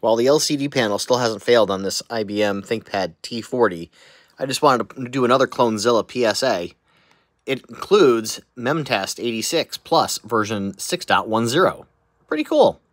While the LCD panel still hasn't failed on this IBM ThinkPad T40, I just wanted to do another Clonezilla PSA. It includes Memtest86 Plus version 6.10. Pretty cool.